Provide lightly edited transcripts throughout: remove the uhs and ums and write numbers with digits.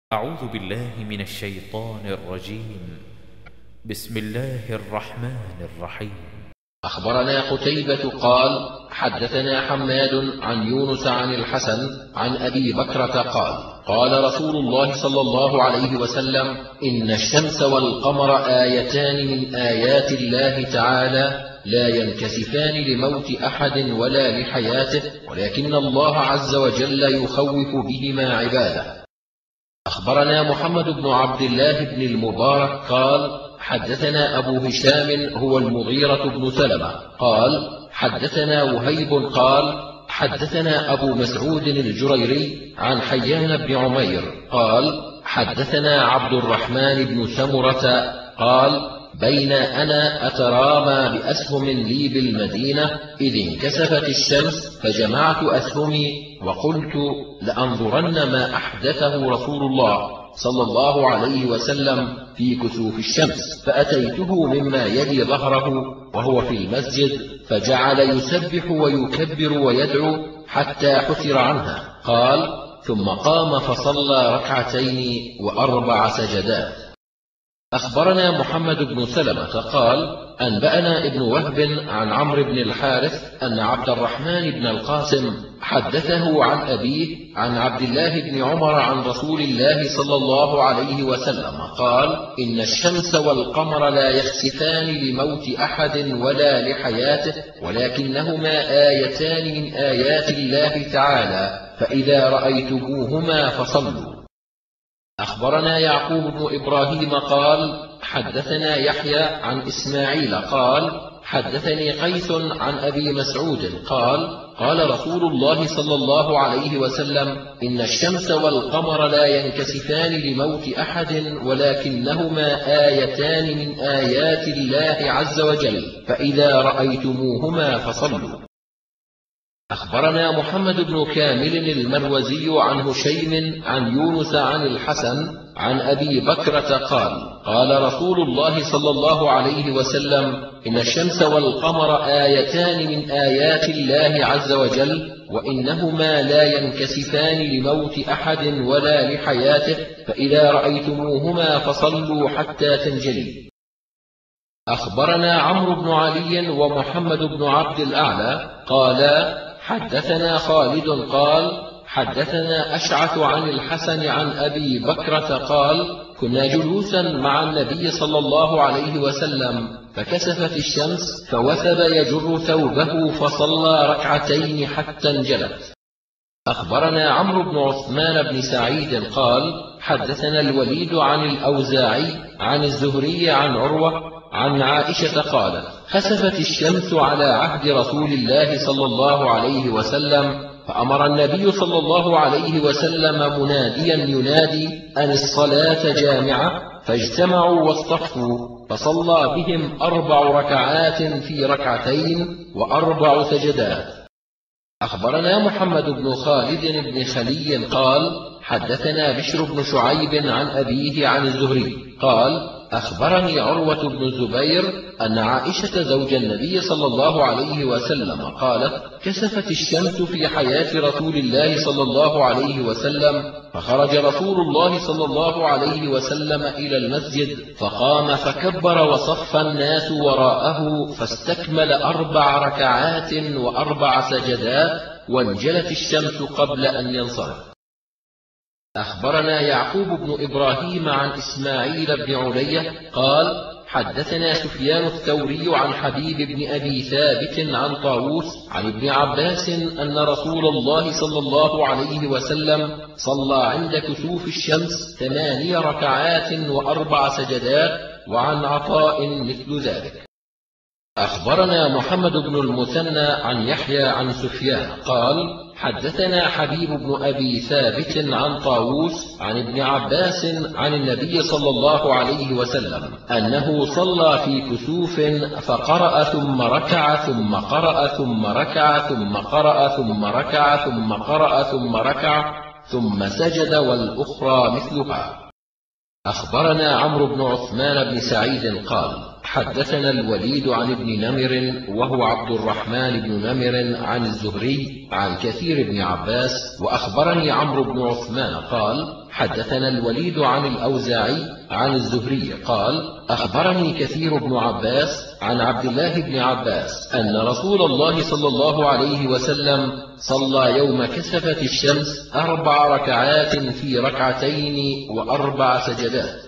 أعوذ بالله من الشيطان الرجيم. بسم الله الرحمن الرحيم. أخبرنا قتيبة قال حدثنا حماد عن يونس عن الحسن عن أبي بكرة قال قال رسول الله صلى الله عليه وسلم: إن الشمس والقمر آيتان من آيات الله تعالى لا ينكسفان لموت أحد ولا لحياته، ولكن الله عز وجل يخوف بهما عباده. أخبرنا محمد بن عبد الله بن المبارك قال حدثنا أبو هشام هو المغيرة بن سلمة قال حدثنا وهيب قال حدثنا أبو مسعود الجريري عن حيان بن عمير قال حدثنا عبد الرحمن بن سمرة قال بين أنا أترامى بأسهم لي بالمدينة إذ انكسفت الشمس فجمعت أسهمي وقلت لأنظرن ما أحدثه رسول الله صلى الله عليه وسلم في كسوف الشمس، فأتيته مما يلي ظهره وهو في المسجد فجعل يسبح ويكبر ويدعو حتى حسر عنها. قال ثم قام فصلى ركعتين و4 سجدات. أخبرنا محمد بن سلمة قال أنبأنا ابن وهب عن عمرو بن الحارث أن عبد الرحمن بن القاسم حدثه عن أبيه عن عبد الله بن عمر عن رسول الله صلى الله عليه وسلم قال إن الشمس والقمر لا يخسفان لموت أحد ولا لحياته، ولكنهما آيتان من آيات الله تعالى، فإذا رأيتموهما فصلوا. أخبرنا يعقوب بن إبراهيم قال حدثنا يحيى عن إسماعيل قال حدثني قيس عن أبي مسعود قال قال رسول الله صلى الله عليه وسلم إن الشمس والقمر لا ينكسفان لموت أحد ولكنهما آيتان من آيات الله عز وجل، فإذا رأيتموهما فصلوا. أخبرنا محمد بن كامل المروزي عن هشيم عن يونس عن الحسن عن أبي بكرة قال قال رسول الله صلى الله عليه وسلم إن الشمس والقمر آيتان من آيات الله عز وجل، وإنهما لا ينكسفان لموت أحد ولا لحياته، فإذا رأيتموهما فصلوا حتى تنجلي. أخبرنا عمرو بن علي ومحمد بن عبد الأعلى قالا حدثنا خالد قال حدثنا أشعث عن الحسن عن أبي بكرة قال كنا جلوسا مع النبي صلى الله عليه وسلم فكسفت الشمس فوثب يجر ثوبه فصلى ركعتين حتى انجلت. أخبرنا عمرو بن عثمان بن سعيد قال حدثنا الوليد عن الأوزاعي عن الزهري عن عروة عن عائشة قالت خسفت الشمس على عهد رسول الله صلى الله عليه وسلم، فأمر النبي صلى الله عليه وسلم مناديا ينادي أن الصلاة جامعة، فاجتمعوا واصطفوا فصلى بهم 4 ركعات في ركعتين و4 سجدات. أخبرنا محمد بن خالد بن خلي قال حدثنا بشر بن شعيب عن أبيه عن الزهري قال أخبرني عروة بن الزبير أن عائشة زوج النبي صلى الله عليه وسلم قالت كسفت الشمس في حياة رسول الله صلى الله عليه وسلم، فخرج رسول الله صلى الله عليه وسلم إلى المسجد فقام فكبر وصف الناس وراءه فاستكمل 4 ركعات و4 سجدات، وانجلت الشمس قبل أن ينصرف. أخبرنا يعقوب بن إبراهيم عن إسماعيل بن علية قال حدثنا سفيان الثوري عن حبيب بن أبي ثابت عن طاووس عن ابن عباس أن رسول الله صلى الله عليه وسلم صلى عند كسوف الشمس 8 ركعات و4 سجدات، وعن عطاء مثل ذلك. أخبرنا محمد بن المثنى عن يحيى عن سفيان قال حدثنا حبيب بن أبي ثابت عن طاووس عن ابن عباس عن النبي صلى الله عليه وسلم أنه صلى في كسوف فقرأ ثم ركع ثم قرأ ثم ركع ثم قرأ ثم ركع ثم قرأ ثم ركع ثم سجد، والأخرى مثلها. أخبرنا عمرو بن عثمان بن سعيد قال حدثنا الوليد عن ابن نمر وهو عبد الرحمن بن نمر عن الزهري عن كثير بن عباس. وأخبرني عمرو بن عثمان قال حدثنا الوليد عن الأوزاعي عن الزهري قال أخبرني كثير بن عباس عن عبد الله بن عباس أن رسول الله صلى الله عليه وسلم صلى يوم كسفت الشمس 4 ركعات في 2 ركعتين و4 سجدات.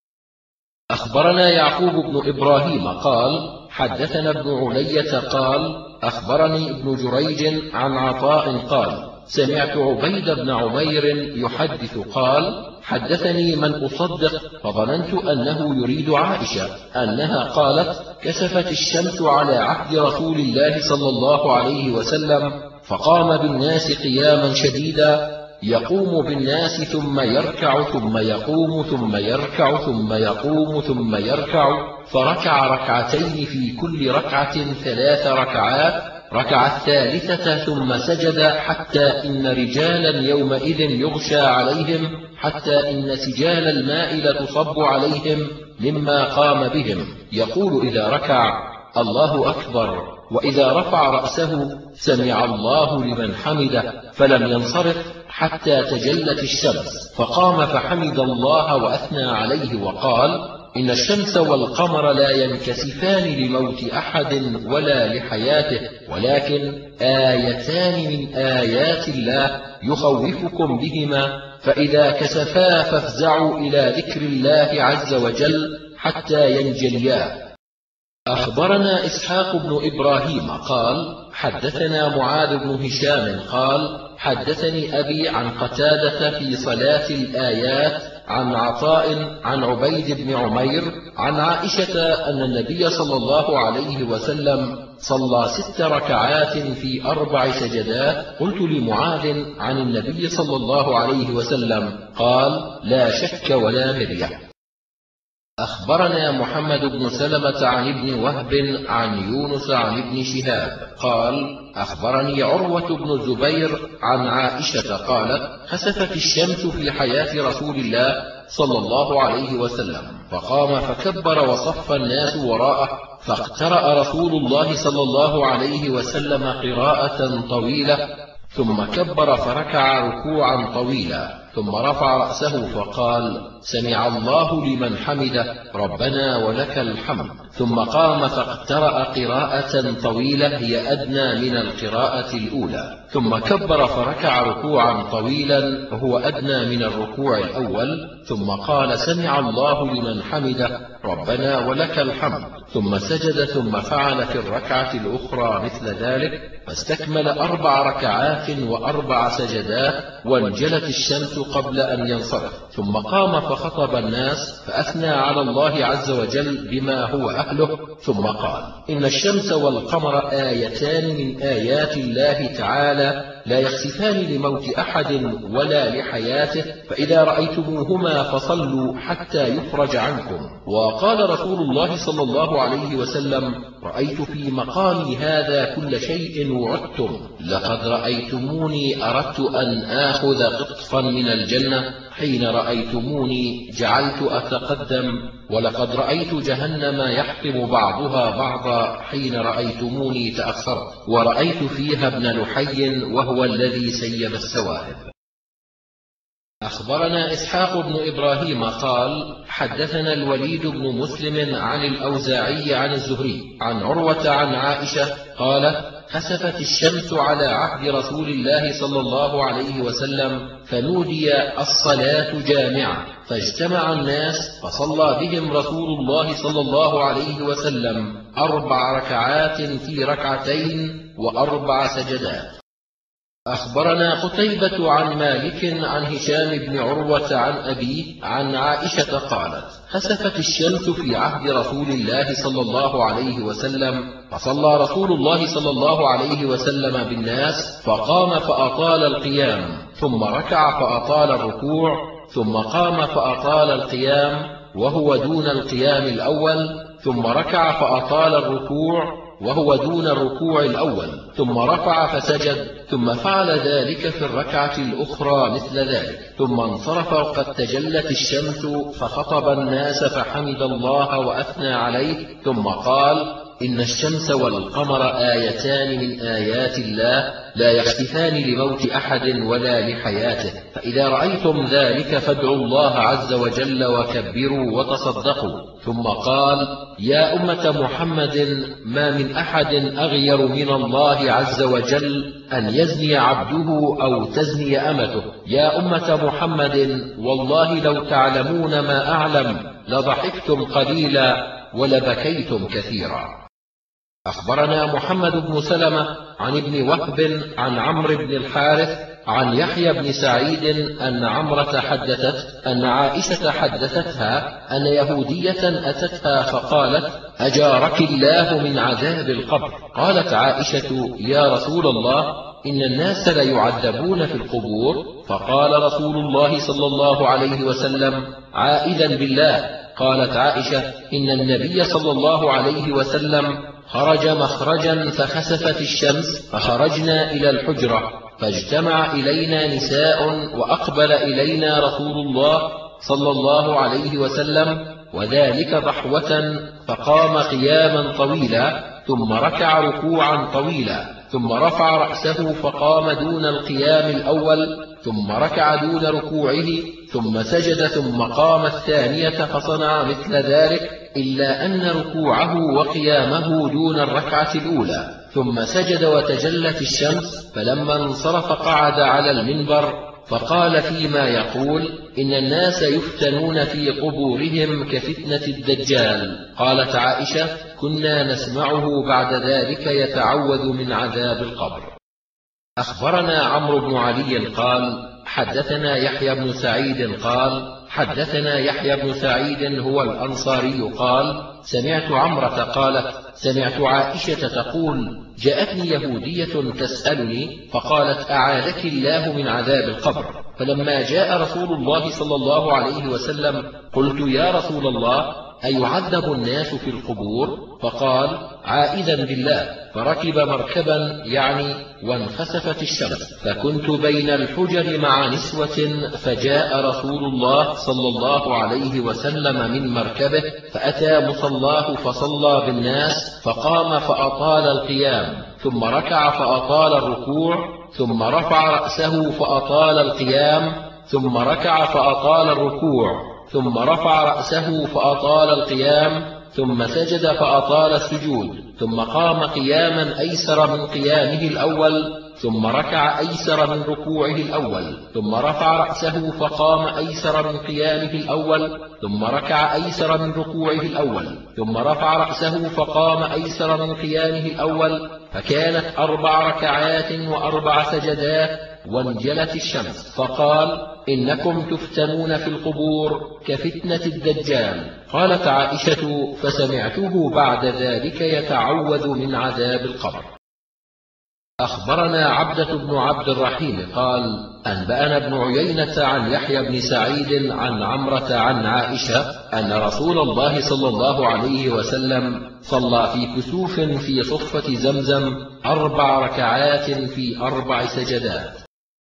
أخبرنا يعقوب بن إبراهيم قال حدثنا ابن علية قال أخبرني ابن جريج عن عطاء قال سمعت عبيد بن عمير يحدث قال حدثني من أصدق فظننت أنه يريد عائشة أنها قالت كسفت الشمس على عهد رسول الله صلى الله عليه وسلم فقام بالناس قياما شديدا يقوم بالناس ثم يركع ثم يقوم ثم يركع ثم يقوم ثم يركع فركع 2 ركعتين في كل ركعة 3 ركعات ركع 3 ثم سجد حتى إن رجالا يومئذ يغشى عليهم حتى إن سجال الماء لتصب عليهم مما قام بهم يقول إذا ركع الله أكبر وإذا رفع رأسه سمع الله لمن حمده فلم ينصرف حتى تجلت الشمس فقام فحمد الله وأثنى عليه وقال إن الشمس والقمر لا ينكسفان لموت أحد ولا لحياته ولكن آيتان من آيات الله يخوفكم بهما فإذا كسفا فافزعوا إلى ذكر الله عز وجل حتى ينجليا. أخبرنا إسحاق بن إبراهيم قال حدثنا معاذ بن هشام قال حدثني أبي عن قتادة في صلاة الآيات عن عطاء عن عبيد بن عمير عن عائشة أن النبي صلى الله عليه وسلم صلى 6 ركعات في 4 سجدات. قلت لمعاذ عن النبي صلى الله عليه وسلم قال لا شك ولا مرية. أخبرنا محمد بن سلمة عن ابن وهب عن يونس عن ابن شهاب قال أخبرني عروة بن الزبير عن عائشة قالت خسفت الشمس في حياة رسول الله صلى الله عليه وسلم فقام فكبر وصف الناس وراءه فاقترأ رسول الله صلى الله عليه وسلم قراءة طويلة ثم كبر فركع ركوعا طويلا ثم رفع رأسه فقال سمع الله لمن حمده ربنا ولك الحمد ثم قام فاقترأ قراءة طويلة هي أدنى من القراءة الأولى ثم كبر فركع ركوعا طويلا وهو أدنى من الركوع الأول ثم قال سمع الله لمن حمده ربنا ولك الحمد ثم سجد ثم فعل في الركعة الأخرى مثل ذلك فاستكمل 4 ركعات و4 سجدات وانجلت الشمس قبل أن ينصرف ثم قام فخطب الناس فأثنى على الله عز وجل بما هو أهله ثم قال إن الشمس والقمر آيتان من آيات الله تعالى لا يخسفان لموت أحد ولا لحياته فإذا رأيتموهما فصلوا حتى يفرج عنكم. وقال رسول الله صلى الله عليه وسلم رأيت في مقامي هذا كل شيء وعدتم لقد رأيتموني أردت أن آخذ قطفا من الجنة حين رأيتموني جعلت أتقدم ولقد رأيت جهنم يحطم بعضها بعضا حين رأيتموني تأخرت ورأيت فيها ابن لحي وهو الذي سيب السواهب. أخبرنا إسحاق بن إبراهيم قال حدثنا الوليد بن مسلم عن الأوزاعي عن الزهري عن عروة عن عائشة قال خسفت الشمس على عهد رسول الله صلى الله عليه وسلم فنودي الصلاة جامعة فاجتمع الناس فصلى بهم رسول الله صلى الله عليه وسلم 4 ركعات في 2 ركعتين و4 سجدات. أخبرنا قتيبة عن مالك عن هشام بن عروة عن أبيه عن عائشة قالت خسفت الشمس في عهد رسول الله صلى الله عليه وسلم فصلى رسول الله صلى الله عليه وسلم بالناس فقام فأطال القيام ثم ركع فأطال الركوع ثم قام فأطال القيام وهو دون القيام الأول ثم ركع فأطال الركوع وهو دون الركوع الأول، ثم رفع فسجد، ثم فعل ذلك في الركعة الأخرى مثل ذلك، ثم انصرف وقد تجلت الشمس فخطب الناس فحمد الله وأثنى عليه، ثم قال: إن الشمس والقمر آيتان من آيات الله لا يختفان لموت أحد ولا لحياته، فإذا رأيتم ذلك فادعوا الله عز وجل وكبروا وتصدقوا. ثم قال: يا أمة محمد، ما من أحد أغير من الله عز وجل أن يزني عبده أو تزني أمته. يا أمة محمد، والله لو تعلمون ما أعلم لضحكتم قليلا ولبكيتم كثيرا. أخبرنا محمد بن سلمة عن ابن وهب عن عمرو بن الحارث عن يحيى بن سعيد أن عمرة حدثت أن عائشة حدثتها أن يهودية أتتها فقالت: أجارك الله من عذاب القبر. قالت عائشة: يا رسول الله، إن الناس ليعذبون في القبور. فقال رسول الله صلى الله عليه وسلم: عائذا بالله. قالت عائشة: إن النبي صلى الله عليه وسلم خرج مخرجا فخسفت الشمس فخرجنا إلى الحجرة، فاجتمع إلينا نساء وأقبل إلينا رسول الله صلى الله عليه وسلم وذلك ضحوة، فقام قياما طويلا، ثم ركع ركوعا طويلا، ثم رفع رأسه فقام دون القيام الأول، ثم ركع دون ركوعه، ثم سجد، ثم قام الثانية فصنع مثل ذلك، إلا أن ركوعه وقيامه دون الركعة الأولى، ثم سجد وتجلت الشمس، فلما انصرف قعد على المنبر فقال فيما يقول: إن الناس يفتنون في قبورهم كفتنة الدجال. قالت عائشة: كنا نسمعه بعد ذلك يتعوذ من عذاب القبر. أخبرنا عمرو بن علي قال: حدثنا يحيى بن سعيد قال: حدثنا يحيى بن سعيد هو الأنصاري قال: سمعت عمرة قالت: سمعت عائشة تقول: جاءتني يهودية تسألني فقالت: أعاذك الله من عذاب القبر. فلما جاء رسول الله صلى الله عليه وسلم قلت: يا رسول الله، أيعذب الناس في القبور؟ فقال: عائذا بالله. فركب مركبا يعني وانخسفت الشمس، فكنت بين الحجر مع نسوة، فجاء رسول الله صلى الله عليه وسلم من مركبه فأتى مصلاه فصلى بالناس، فقام فأطال القيام، ثم ركع فأطال الركوع، ثم رفع رأسه فأطال القيام، ثم ركع فأطال الركوع، ثم رفع رأسه فأطال القيام، ثم سجد فأطال السجود، ثم قام قياما أيسر من قيامه الأول، ثم ركع أيسر من ركوعه الأول، ثم رفع رأسه فقام أيسر من قيامه الأول، ثم ركع أيسر من ركوعه الأول، ثم رفع رأسه فقام أيسر من قيامه الأول، فكانت 4 ركعات و4 سجدات، وانجلت الشمس. فقال: إنكم تفتنون في القبور كفتنة الدجال. قالت عائشة: فسمعته بعد ذلك يتعوذ من عذاب القبر. أخبرنا عبدة بن عبد الرحيم قال: أنبأنا ابن عيينة عن يحيى بن سعيد عن عمرة عن عائشة أن رسول الله صلى الله عليه وسلم صلى في كسوف في صفة زمزم 4 ركعات في 4 سجدات.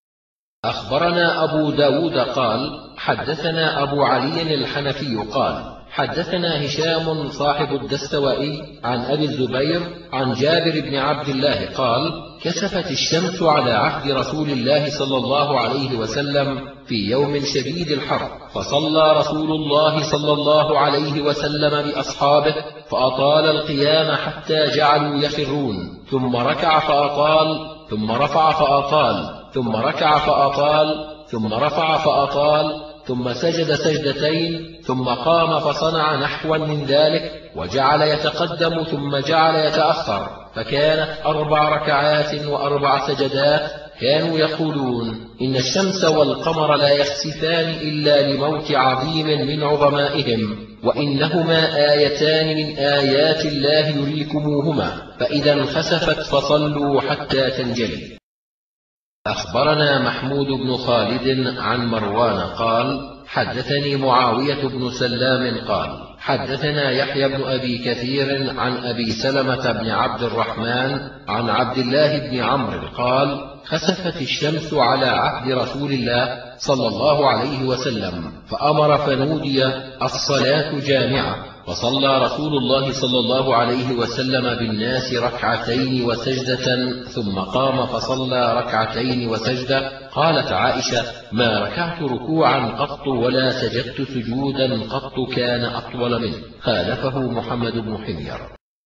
أخبرنا أبو داود قال: حدثنا أبو علي الحنفي قال: حدثنا هشام صاحب الدستوائي عن أبي الزبير عن جابر بن عبد الله قال: كسفت الشمس على عهد رسول الله صلى الله عليه وسلم في يوم شديد الحر، فصلى رسول الله صلى الله عليه وسلم بأصحابه فأطال القيام حتى جعلوا يخرون، ثم ركع فأطال، ثم رفع فأطال، ثم ركع فأطال، ثم رفع فأطال، ثم سجد سجدتين، ثم قام فصنع نحوا من ذلك، وجعل يتقدم ثم جعل يتأخر، فكانت 4 ركعات و4 سجدات. كانوا يقولون: إن الشمس والقمر لا يخسفان إلا لموت عظيم من عظمائهم، وإنهما آيتان من آيات الله يريكموهما، فإذا انخسفت فصلوا حتى تنجلي. أخبرنا محمود بن خالد عن مروان قال: حدثني معاوية بن سلام قال حدثنا يحيى بن أبي كثير عن أبي سلمة بن عبد الرحمن عن عبد الله بن عمرو قال خسفت الشمس على عهد رسول الله صلى الله عليه وسلم فأمر فنودي الصلاة جامعة، وصلى رسول الله صلى الله عليه وسلم بالناس ركعتين وسجدة ثم قام فصلى ركعتين وسجدة. قالت عائشة ما ركعت ركوعا قط ولا سجدت سجودا قط كان أطول منه. خالفه محمد بن حمير.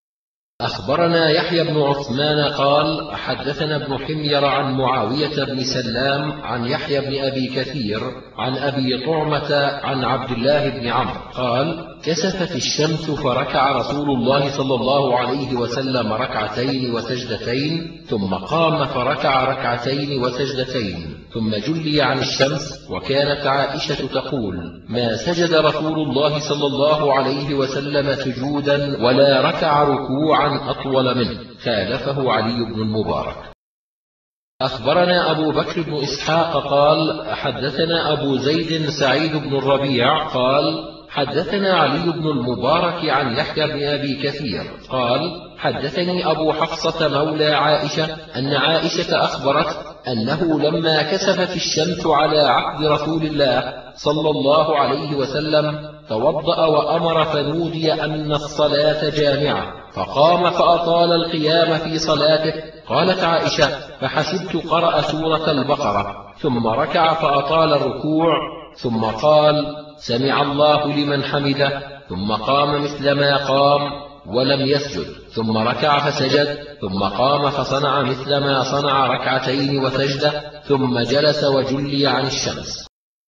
أخبرنا يحيى بن عثمان قال حدثنا ابن حمير عن معاوية بن سلام عن يحيى بن أبي كثير عن أبي طعمة عن عبد الله بن عمرو قال كسفت الشمس فركع رسول الله صلى الله عليه وسلم ركعتين وسجدتين ثم قام فركع ركعتين وسجدتين ثم جلي عن الشمس. وكانت عائشة تقول ما سجد رسول الله صلى الله عليه وسلم سجودا ولا ركع ركوعا أطول منه. خالفه علي بن المبارك. أخبرنا أبو بكر بن إسحاق قال حدثنا أبو زيد سعيد بن الربيع قال حدثنا علي بن المبارك عن يحيى بن أبي كثير قال حدثني أبو حفصة مولى عائشة أن عائشة أخبرت أنه لما كسفت الشمس على عهد رسول الله صلى الله عليه وسلم توضأ وأمر فنودي أن الصلاة جامعة فقام فأطال القيام في صلاته. قالت عائشة فحسبت قرأ سورة البقرة ثم ركع فأطال الركوع ثم قال سمع الله لمن حمده ثم قام مثلما قام ولم يسجد ثم ركع فسجد ثم قام فصنع مثلما صنع ركعتين وسجدة ثم جلس وجلي عن الشمس.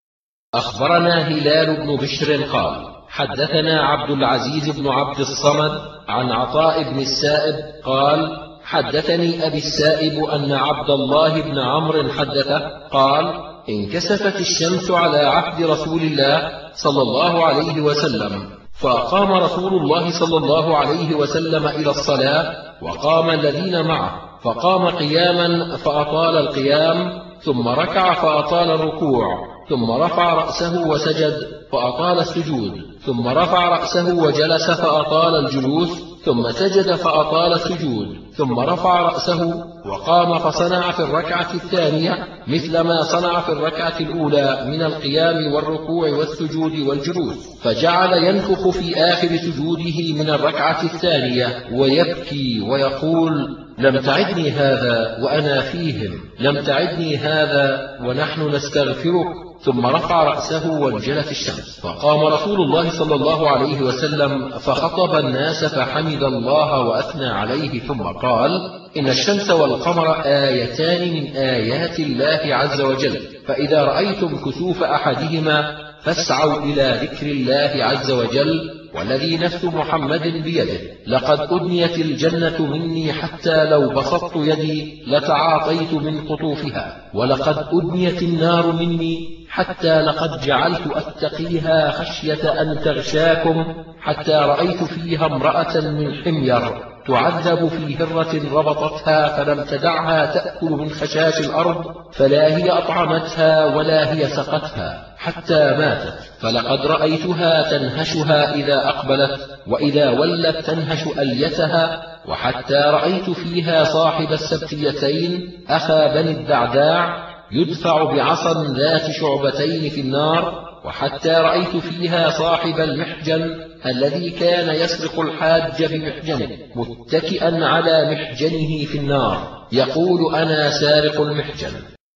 أخبرنا هلال بن بشر قال حدثنا عبد العزيز بن عبد الصمد عن عطاء بن السائب قال حدثني أبي السائب أن عبد الله بن عمرو حدثه قال انكسفت الشمس على عهد رسول الله صلى الله عليه وسلم فقام رسول الله صلى الله عليه وسلم إلى الصلاة وقام الذين معه فقام قياما فأطال القيام ثم ركع فأطال الركوع ثم رفع رأسه وسجد فأطال السجود ثم رفع رأسه وجلس فأطال الجلوس ثم سجد فأطال السجود ثم رفع رأسه وقام فصنع في الركعة الثانية مثل ما صنع في الركعة الأولى من القيام والركوع والسجود والجلوس فجعل ينفخ في آخر سجوده من الركعة الثانية ويبكي ويقول لم تعدني هذا وأنا فيهم لم تعدني هذا ونحن نستغفرك ثم رفع رأسه وانجلت الشمس. فقام رسول الله صلى الله عليه وسلم فخطب الناس فحمد الله وأثنى عليه ثم قال إن الشمس والقمر آيتان من آيات الله عز وجل فإذا رأيتم كسوف أحدهما فاسعوا إلى ذكر الله عز وجل والذي نفس محمد بيده لقد أدنيت الجنة مني حتى لو بسطت يدي لتعاطيت من قطوفها ولقد أدنيت النار مني حتى لقد جعلت أتقيها خشية أن تغشاكم حتى رأيت فيها امرأة من حمير تعذب في هرة ربطتها فلم تدعها تأكل من خشاش الأرض فلا هي أطعمتها ولا هي سقتها حتى ماتت فلقد رأيتها تنهشها إذا أقبلت وإذا ولت تنهش أليتها وحتى رأيت فيها صاحب السبتيتين أخا بني الدعداع يدفع بعصا ذات شعبتين في النار وحتى رأيت فيها صاحب المحجن الذي كان يسرق الحاج بمحجنه متكئا على محجنه في النار يقول أنا سارق المحجن.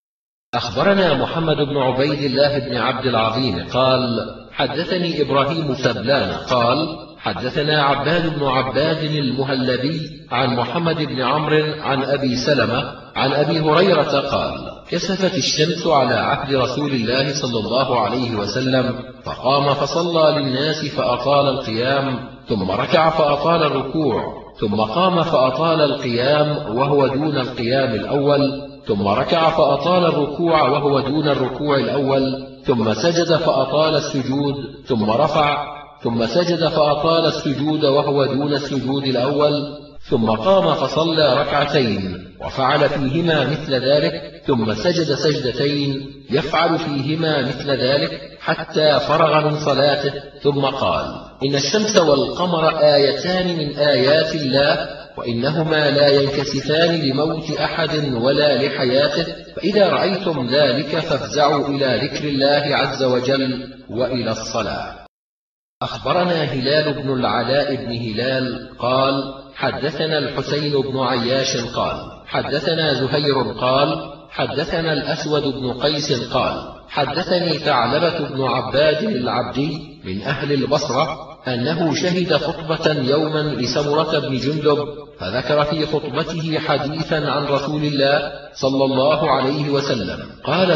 أخبرنا محمد بن عبيد الله بن عبد العظيم قال حدثني إبراهيم سبلان قال حدثنا عباد بن عباد المهلبي عن محمد بن عمرو عن أبي سلمة عن أبي هريرة قال كسفت الشمس على عهد رسول الله صلى الله عليه وسلم فقام فصلى للناس فأطال القيام ثم ركع فأطال الركوع ثم قام فأطال القيام وهو دون القيام الأول ثم ركع فأطال الركوع وهو دون الركوع الأول ثم سجد فأطال السجود ثم رفع ثم سجد فأطال السجود وهو دون السجود الأول ثم قام فصلى ركعتين وفعل فيهما مثل ذلك، ثم سجد سجدتين يفعل فيهما مثل ذلك حتى فرغ من صلاته، ثم قال: إن الشمس والقمر آيتان من آيات الله، وإنهما لا ينكسفان لموت أحد ولا لحياته، فإذا رأيتم ذلك فافزعوا إلى ذكر الله عز وجل وإلى الصلاة. أخبرنا هلال بن العلاء بن هلال قال: حدثنا الحسين بن عياش قال: حدثنا زهير قال: حدثنا الأسود بن قيس قال: حدثني ثعلبة بن عباد العبدي من أهل البصرة أنه شهد خطبة يوما لسمرة بن جندب، فذكر في خطبته حديثا عن رسول الله صلى الله عليه وسلم. قال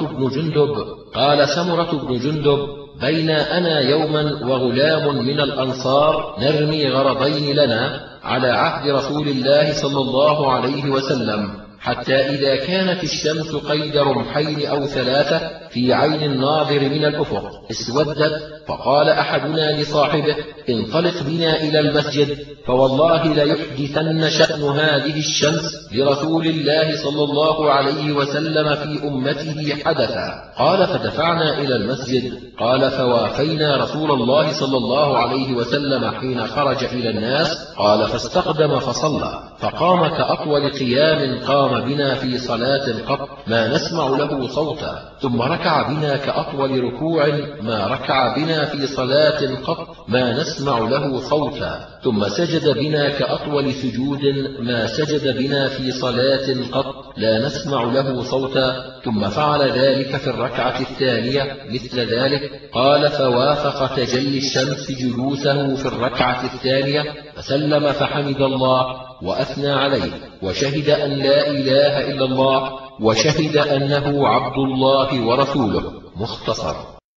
سمرة بن جندب: بين أنا يوما وغلام من الأنصار نرمي غرضين لنا على عهد رسول الله صلى الله عليه وسلم، حتى إذا كانت الشمس قيد رمحين أو ثلاثة في عين الناظر من الأفق اسودت، فقال أحدنا لصاحبه: انطلق بنا إلى المسجد، فوالله ليحدثن شأن هذه الشمس لرسول الله صلى الله عليه وسلم في أمته حدثا. قال: فدفعنا إلى المسجد. قال: فوافينا رسول الله صلى الله عليه وسلم حين خرج إلى الناس. قال: فاستقدم فصلى، فقام كأطول قيام قام بنا في صلاة قط ما نسمع له صوتا، ثم ركع بنا كأطول ركوع ما ركع بنا في صلاة قط ما نسمع له صوتا، ثم سجد بنا كأطول سجود ما سجد بنا في صلاة قط لا نسمع له صوتا، ثم فعل ذلك في الركعة الثانية مثل ذلك. قال: فوافق تجلي الشمس جلوسه في الركعة الثانية، فسلم فحمد الله وأثنى عليه، وشهد أن لا إله إلا الله، وشهد أنه عبد الله ورسوله. مختصر.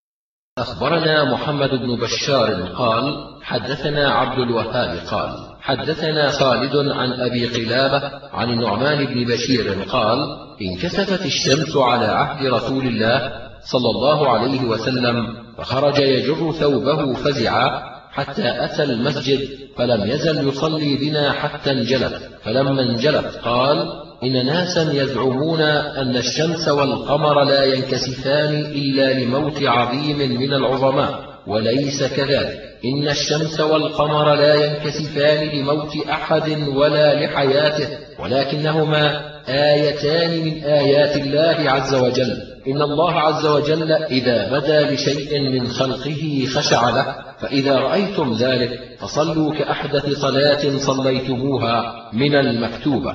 أخبرنا محمد بن بشار قال: حدثنا عبد الوهاب قال: حدثنا خالد عن أبي قلابة عن النعمان بن بشير قال: انكسفت الشمس على عهد رسول الله صلى الله عليه وسلم، فخرج يجر ثوبه فزعا حتى أتى المسجد، فلم يزل يصلي بنا حتى انجلت. فلما انجلت قال: إن ناسا يزعمون أن الشمس والقمر لا ينكسفان إلا لموت عظيم من العظماء، وليس كذلك. إن الشمس والقمر لا ينكسفان لموت أحد ولا لحياته، ولكنهما آيتان من آيات الله عز وجل. إن الله عز وجل إذا بدا لشيء من خلقه خشع له، فإذا رأيتم ذلك فصلوا كأحدث صلاة صليتموها من المكتوبة.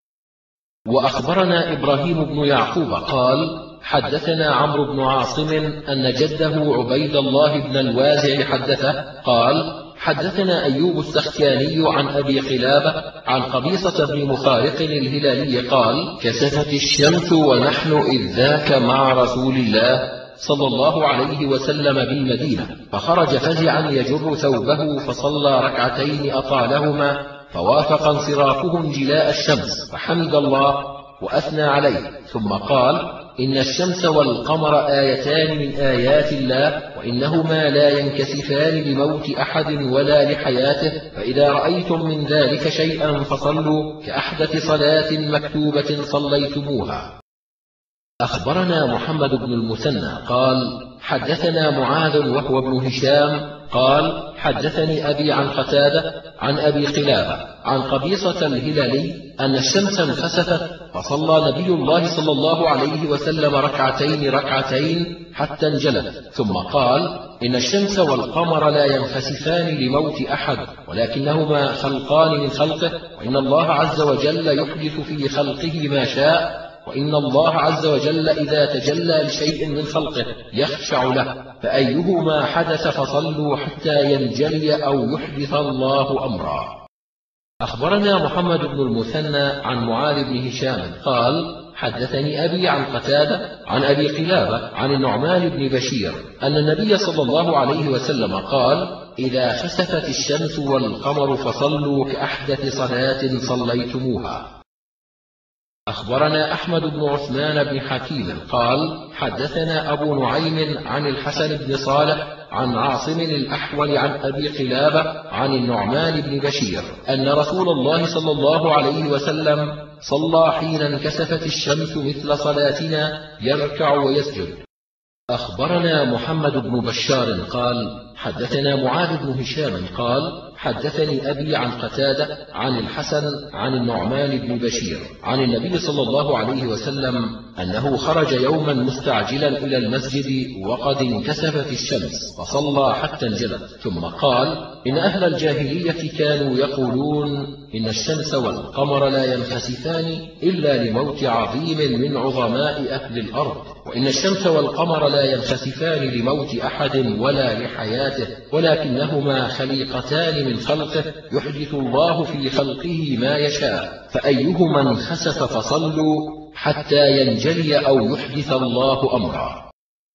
وأخبرنا إبراهيم بن يعقوب قال: حدثنا عمرو بن عاصم أن جده عبيد الله بن الوازع حدثه قال: حدثنا أيوب السختياني عن أبي قلابة عن قبيصة بن مخارق الهلالي قال: كسفت الشمس ونحن إذ ذاك مع رسول الله صلى الله عليه وسلم بالمدينة، فخرج فزعا يجر ثوبه فصلى ركعتين أطالهما، فوافق انصرافه انجلاء الشمس، فحمد الله وأثنى عليه، ثم قال: إن الشمس والقمر آيتان من آيات الله، وإنهما لا ينكسفان لموت أحد ولا لحياته، فإذا رأيتم من ذلك شيئا فصلوا كأحدث صلاة مكتوبة صليتموها. أخبرنا محمد بن المثنى قال: حدثنا معاذ وهو ابن هشام قال: حدثني أبي عن قتادة عن أبي قلابة عن قبيصة الهلالي أن الشمس انخسفت، فصلى نبي الله صلى الله عليه وسلم ركعتين حتى انجلت، ثم قال: إن الشمس والقمر لا ينخسفان لموت أحد، ولكنهما خلقان من خلقه، وإن الله عز وجل يحدث في خلقه ما شاء، وإن الله عز وجل إذا تجلى لشيء من خلقه يخشع له، فأيهما حدث فصلوا حتى ينجلي أو يحدث الله أمرا. أخبرنا محمد بن المثنى عن معاذ بن هشام قال: حدثني أبي عن قتادة عن أبي قلابة عن النعمان بن بشير أن النبي صلى الله عليه وسلم قال: إذا خسفت الشمس والقمر فصلوا كأحدث صلاة صليتموها. أخبرنا أحمد بن عثمان بن حكيم قال حدثنا أبو نعيم عن الحسن بن صالح عن عاصم الأحول عن أبي قلابة عن النعمان بن بشير أن رسول الله صلى الله عليه وسلم صلى حين انكسفت الشمس مثل صلاتنا يركع ويسجد. أخبرنا محمد بن بشار قال حدثنا معاذ بن هشام قال حدثني أبي عن قتادة عن الحسن عن النعمان بن بشير عن النبي صلى الله عليه وسلم أنه خرج يوما مستعجلا إلى المسجد وقد انكسفت الشمس فصلى حتى انجلت، ثم قال إن أهل الجاهلية كانوا يقولون إن الشمس والقمر لا ينخسفان إلا لموت عظيم من عظماء أهل الأرض، وإن الشمس والقمر لا ينخسفان لموت أحد ولا لحياته، ولكنهما خليقتان من خلقه يحدث الله في خلقه ما يشاء، فأيهما انخسف فصلوا حتى ينجلي أو يحدث الله أمرا.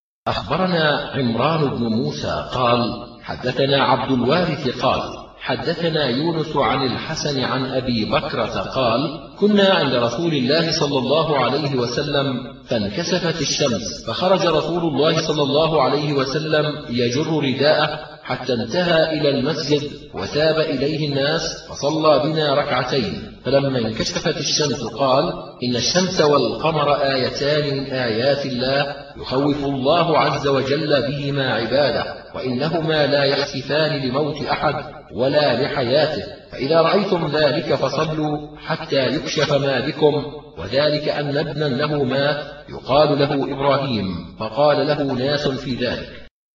أخبرنا عمران بن موسى قال حدثنا عبد الوارث قال حدثنا يونس عن الحسن عن أبي بكرة قال كنا عند رسول الله صلى الله عليه وسلم فانكسفت الشمس، فخرج رسول الله صلى الله عليه وسلم يجر رداءه حتى انتهى إلى المسجد وتاب إليه الناس فصلى بنا ركعتين، فلما انكشفت الشمس قال إن الشمس والقمر آيتان من آيات الله يخوف الله عز وجل بهما عباده، وإنهما لا يخسفان لموت أحد ولا لحياته، فإذا رأيتم ذلك فصلوا حتى يكشف ما بكم، وذلك أن ابنا له مات يقال له إبراهيم، فقال له ناس في ذلك.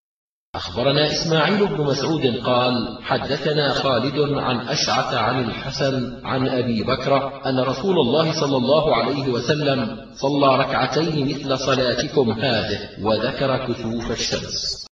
أخبرنا إسماعيل بن مسعود قال حدثنا خالد عن أشعث عن الحسن عن أبي بكر أن رسول الله صلى الله عليه وسلم صلى ركعتين مثل صلاتكم هذه، وذكر كسوف الشمس.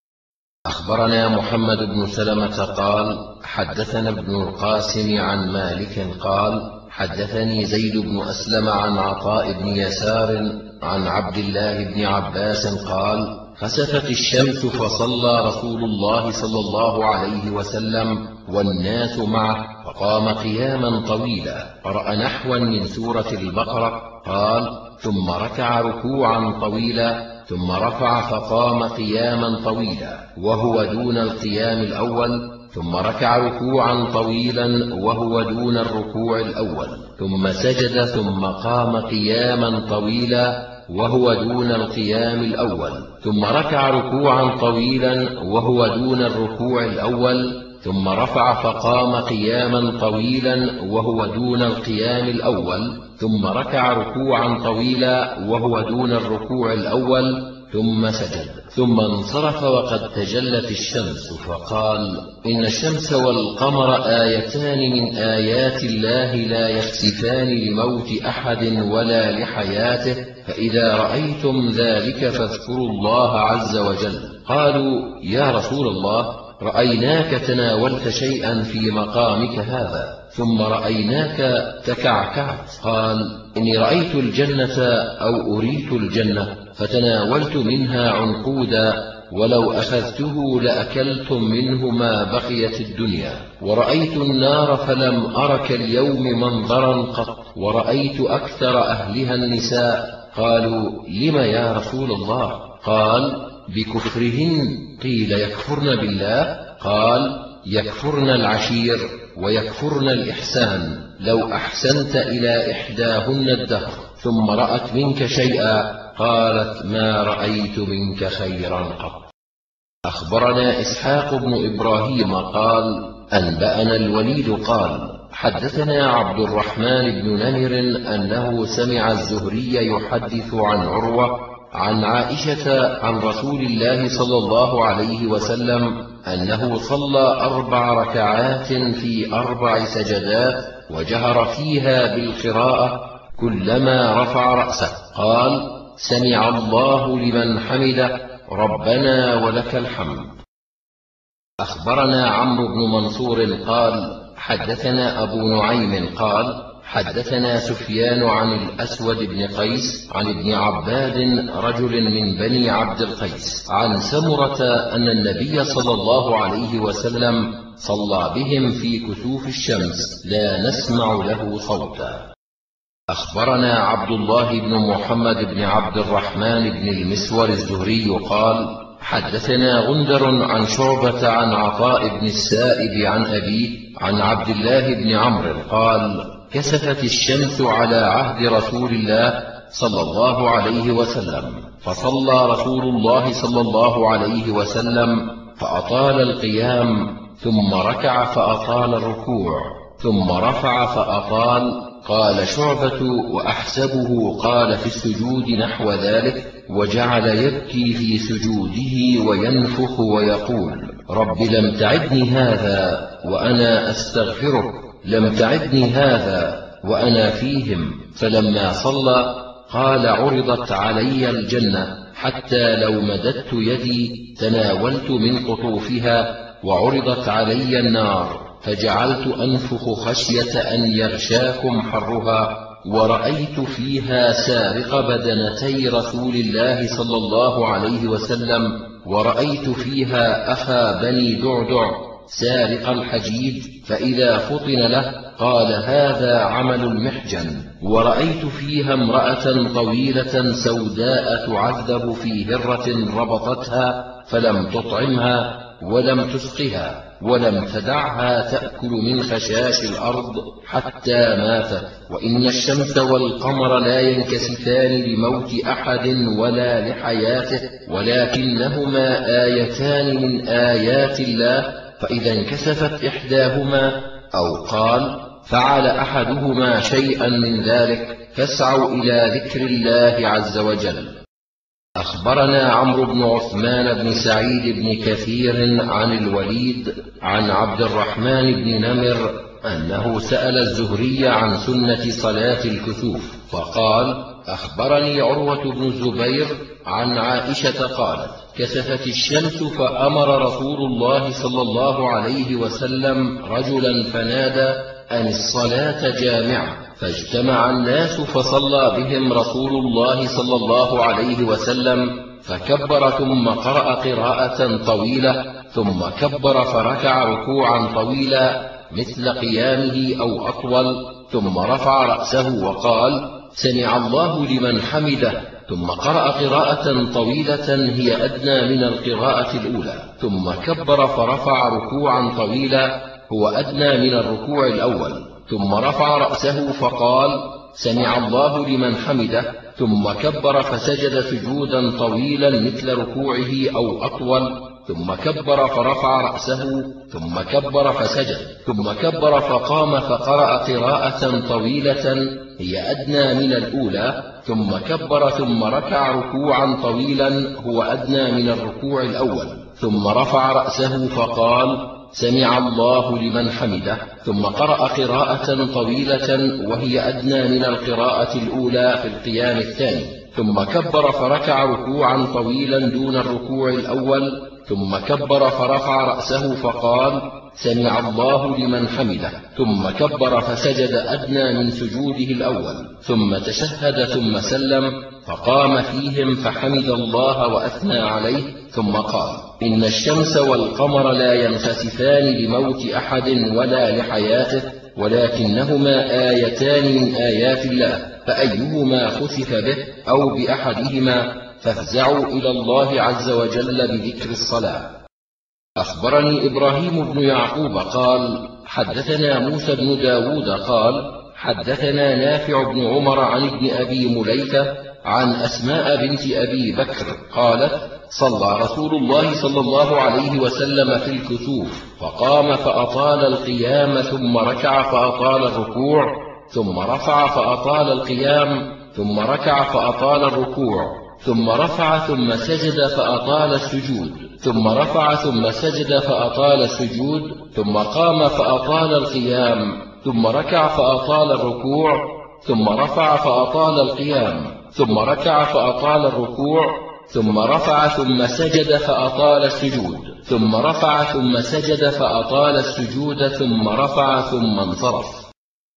أخبرنا محمد بن سلمة قال حدثنا ابن القاسم عن مالك قال حدثني زيد بن أسلم عن عطاء بن يسار عن عبد الله بن عباس قال خسفت الشمس فصلى رسول الله صلى الله عليه وسلم والناس معه، فقام قياما طويلا قرأ نحوا من سورة البقرة، قال ثم ركع ركوعا طويلا ثم رفع فقام قياما طويلا وهو دون القيام الأول، ثم ركع ركوعا طويلا وهو دون الركوع الأول، ثم سجد ثم قام قياما طويلا وهو دون القيام الأول، ثم ركع ركوعا طويلا وهو دون الركوع الأول، ثم رفع فقام قياما طويلا وهو دون القيام الأول، ثم ركع ركوعا طويلا وهو دون الركوع الأول، ثم سجد، ثم انصرف وقد تجلت الشمس، فقال إن الشمس والقمر آيتان من آيات الله لا يخسفان لموت أحد ولا لحياته، فإذا رأيتم ذلك فاذكروا الله عز وجل. قالوا يا رسول الله رأيناك تناولت شيئا في مقامك هذا ثم رأيناك تكعكعت. قال إني رأيت الجنة أو أريت الجنة فتناولت منها عنقودا، ولو أخذته لأكلتم منه ما بقيت الدنيا، ورأيت النار فلم أرك اليوم منظرا قط، ورأيت أكثر أهلها النساء. قالوا لم يا رسول الله؟ قال بكفرهن. قيل يكفرن بالله؟ قال يكفرن العشير ويكفرن الإحسان، لو أحسنت إلى إحداهن الدهر ثم رأت منك شيئا قالت ما رأيت منك خيرا قط. أخبرنا إسحاق بن إبراهيم قال أنبأنا الوليد قال حدثنا عبد الرحمن بن نمر أنه سمع الزهري يحدث عن عروة عن عائشة عن رسول الله صلى الله عليه وسلم أنه صلى 4 ركعات في 4 سجدات وجهر فيها بالقراءة كلما رفع رأسه قال سمع الله لمن حمده ربنا ولك الحمد. أخبرنا عمرو بن منصور قال حدثنا أبو نعيم قال حدثنا سفيان عن الأسود بن قيس عن ابن عباد رجل من بني عبد القيس عن سمرة أن النبي صلى الله عليه وسلم صلى بهم في كسوف الشمس لا نسمع له صوتا. أخبرنا عبد الله بن محمد بن عبد الرحمن بن المسور الزهري قال: حدثنا غندر عن شعبة عن عطاء بن السائب عن أبيه عن عبد الله بن عمرو قال: كسفت الشمس على عهد رسول الله صلى الله عليه وسلم، فصلى رسول الله صلى الله عليه وسلم فأطال القيام، ثم ركع فأطال الركوع، ثم رفع فأطال. قال شعبة: وأحسبه قال في السجود نحو ذلك، وجعل يبكي في سجوده وينفخ ويقول: رب لم تعدني هذا وأنا أستغفرك، لم تعدني هذا وأنا فيهم. فلما صلى قال: عرضت علي الجنة حتى لو مددت يدي تناولت من قطوفها، وعرضت علي النار فجعلت أنفخ خشية أن يغشاكم حرها، ورأيت فيها سارق بدنتي رسول الله صلى الله عليه وسلم، ورأيت فيها أخا بني دعدع سارق الحجيج، فإذا فطن له قال: هذا عمل المحجن. ورأيت فيها امرأة طويلة سوداء تعذب في هرة ربطتها فلم تطعمها ولم تسقها ولم تدعها تأكل من خشاش الأرض حتى ماتت. وإن الشمس والقمر لا ينكسفان لموت أحد ولا لحياته، ولكنهما آيتان من آيات الله، فإذا انكسفت إحداهما أو قال فعل أحدهما شيئا من ذلك فاسعوا إلى ذكر الله عز وجل. أخبرنا عمرو بن عثمان بن سعيد بن كثير عن الوليد عن عبد الرحمن بن نمر أنه سأل الزهري عن سنة صلاة الكسوف، فقال: أخبرني عروة بن الزبير عن عائشة قالت: كسفت الشمس فأمر رسول الله صلى الله عليه وسلم رجلا فنادى: أن الصلاة جامعة، فاجتمع الناس فصلى بهم رسول الله صلى الله عليه وسلم، فكبر ثم قرأ قراءة طويلة، ثم كبر فركع ركوعا طويلا مثل قيامه أو أطول، ثم رفع رأسه وقال: سمع الله لمن حمده، ثم قرأ قراءة طويلة هي أدنى من القراءة الأولى، ثم كبر فرفع ركوعا طويلا هو أدنى من الركوع الأول، ثم رفع رأسه فقال: سمع الله لمن حمده، ثم كبر فسجد سجودا طويلا مثل ركوعه أو أطول، ثم كبر فرفع رأسه، ثم كبر فسجد، ثم كبر فقام فقرأ قراءة طويلة هي أدنى من الأولى، ثم كبر ثم ركع ركوعا طويلا هو أدنى من الركوع الأول، ثم رفع رأسه فقال: سمع الله لمن حمده، ثم قرأ قراءة طويلة وهي أدنى من القراءة الأولى في القيام الثاني، ثم كبر فركع ركوعا طويلا دون الركوع الأول، ثم كبر فرفع رأسه فقال: سمع الله لمن حمده، ثم كبر فسجد أدنى من سجوده الأول، ثم تشهد ثم سلم، فقام فيهم فحمد الله وأثنى عليه، ثم قال: إن الشمس والقمر لا ينخسفان لموت أحد ولا لحياته، ولكنهما آيتان من آيات الله، فأيهما خسف به أو بأحدهما فافزعوا إلى الله عز وجل بذكر الصلاة. أخبرني إبراهيم بن يعقوب قال: حدثنا موسى بن داود قال: حدثنا نافع بن عمر عن ابن أبي مليكة عن أسماء بنت أبي بكر قالت: صلى رسول الله صلى الله عليه وسلم في الكسوف، فقام فأطال القيام، ثم ركع فأطال الركوع، ثم رفع فأطال القيام، ثم ركع فأطال الركوع، ثم رفع ثم سجد فأطال السجود، ثم رفع ثم سجد فأطال السجود، ثم قام فأطال القيام، ثم ركع فأطال الركوع، ثم رفع فأطال القيام، ثم ركع فأطال الركوع، ثم رفع ثم سجد فأطال السجود، ثم رفع ثم سجد فأطال السجود، ثم رفع ثم انصرف.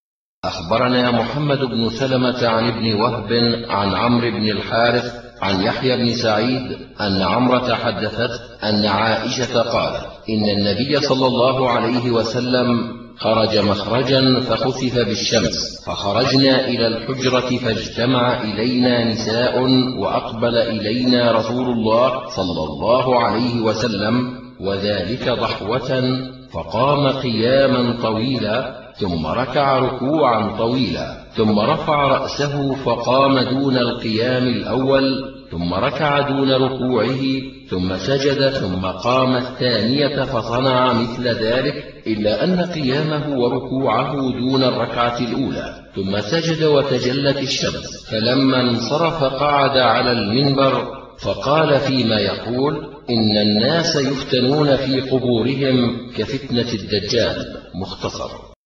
أخبرنا محمد بن سلمة عن ابن وهب عن عمرو بن الحارث عن يحيى بن سعيد أن عمرة حدثت أن عائشة قالت: إن النبي صلى الله عليه وسلم خرج مخرجا فخسف بالشمس، فخرجنا إلى الحجرة فاجتمع إلينا نساء، وأقبل إلينا رسول الله صلى الله عليه وسلم وذلك ضحوة، فقام قياما طويلا، ثم ركع ركوعا طويلا، ثم رفع رأسه فقام دون القيام الأول، ثم ركع دون ركوعه، ثم سجد، ثم قام الثانية فصنع مثل ذلك، إلا أن قيامه وركوعه دون الركعة الأولى، ثم سجد وتجلت الشمس، فلما انصرف قعد على المنبر فقال فيما يقول: إن الناس يفتنون في قبورهم كفتنة الدجال. مختصر.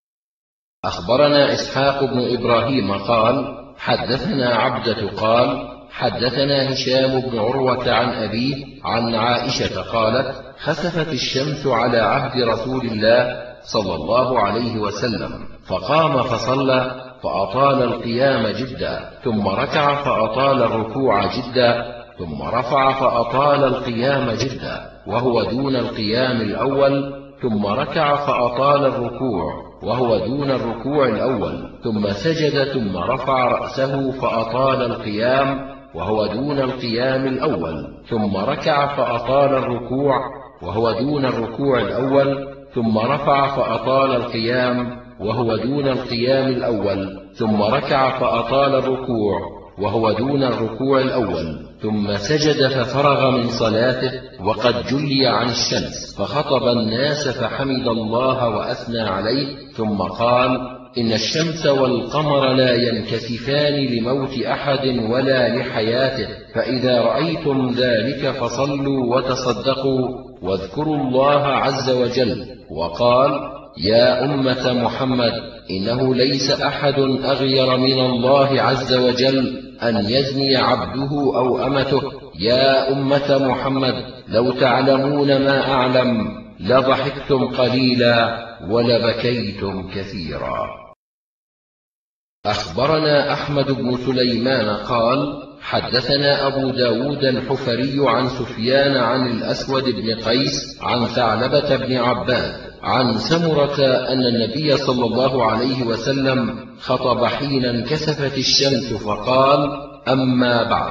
أخبرنا إسحاق بن إبراهيم قال: حدثنا عبدة قال: حدثنا هشام بن عروة عن أبيه عن عائشة قالت: خسفت الشمس على عهد رسول الله صلى الله عليه وسلم، فقام فصلى فأطال القيام جدا، ثم ركع فأطال الركوع جدا، ثم رفع فأطال القيام جدا وهو دون القيام الأول، ثم ركع فأطال الركوع وهو دون الركوع الأول، ثم سجد، ثم رفع رأسه فأطال القيام وهو دون القيام الأول، ثم ركع فأطال الركوع وهو دون الركوع الأول، ثم رفع فأطال القيام وهو دون القيام الأول، ثم ركع فأطال الركوع وهو دون الركوع الأول، ثم سجد ففرغ من صلاته وقد جلي عن الشمس، فخطب الناس فحمد الله وأثنى عليه، ثم قال: إن الشمس والقمر لا ينكسفان لموت أحد ولا لحياته، فإذا رأيتم ذلك فصلوا وتصدقوا واذكروا الله عز وجل. وقال: يا أمة محمد، إنه ليس أحد أغير من الله عز وجل أن يزني عبده أو أمته. يا أمة محمد، لو تعلمون ما أعلم لضحكتم قليلا ولبكيتم كثيرا. أخبرنا أحمد بن سليمان قال: حدثنا أبو داود الحفري عن سفيان عن الأسود بن قيس عن ثعلبة بن عباد عن سمرة أن النبي صلى الله عليه وسلم خطب حين انكسفت الشمس فقال: أما بعد.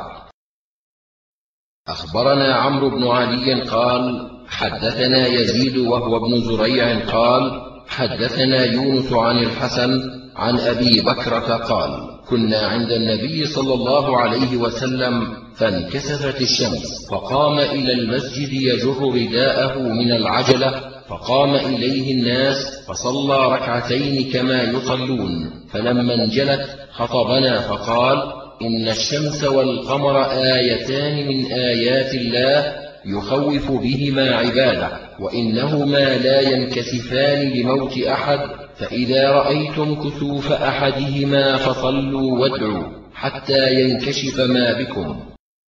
أخبرنا عمرو بن علي قال: حدثنا يزيد وهو ابن زريع قال: حدثنا يونس عن الحسن عن أبي بكرة قال: كنا عند النبي صلى الله عليه وسلم فانكسفت الشمس، فقام إلى المسجد يجر رداءه من العجلة، فقام إليه الناس فصلى ركعتين كما يصلون، فلما انجلت خطبنا فقال: إن الشمس والقمر آيتان من آيات الله يخوف بهما عباده، وإنهما لا ينكسفان لموت أحد، فإذا رأيتم كسوف أحدهما فصلوا وادعوا حتى ينكشف ما بكم.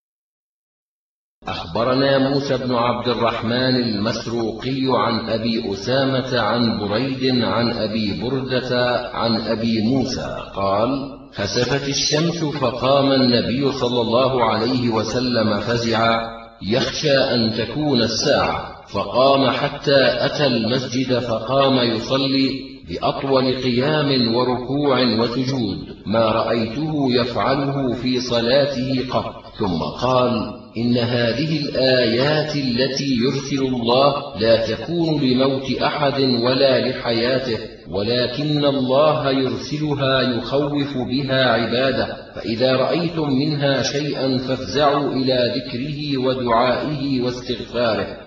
أخبرنا موسى بن عبد الرحمن المسروقي عن أبي أسامة عن بريد عن أبي بردة عن أبي موسى قال: خسفت الشمس فقام النبي صلى الله عليه وسلم فزعا يخشى أن تكون الساعة، فقام حتى أتى المسجد فقام يصلي بأطول قيام وركوع وسجود ما رأيته يفعله في صلاته قط، ثم قال: إن هذه الآيات التي يرسل الله لا تكون لموت أحد ولا لحياته، ولكن الله يرسلها يخوف بها عباده، فإذا رأيتم منها شيئا فافزعوا إلى ذكره ودعائه واستغفاره،